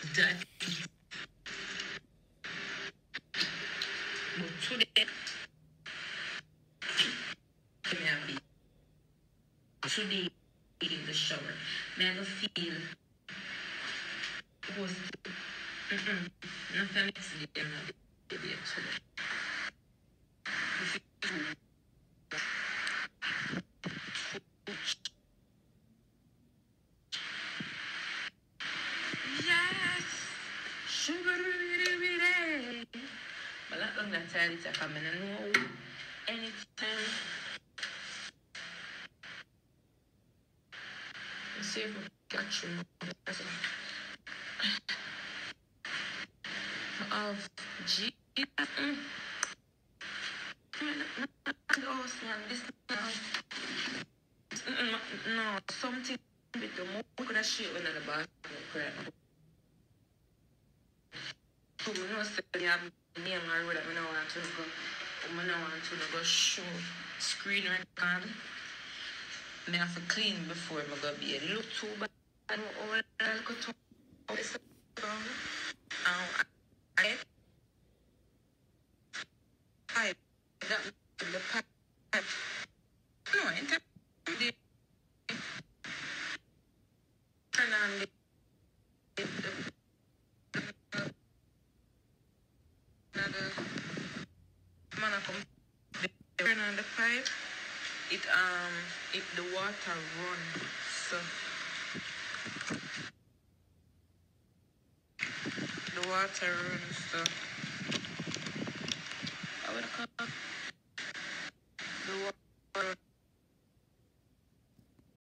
that. But today, today in the shower, never feel was nothing today. Yes, sugar. But that long that time it's coming and know anytime. See if we catch you. Of G. No, something with the more could have shit when the bathroom. So we know say I'm near my road. I don't want to go. I don't want to go show screen record. I have to clean before I go be a look too bad. I go to I the pipe. No, in time the turn on the man come turn on the pipe. It the water run so the water runs so I would come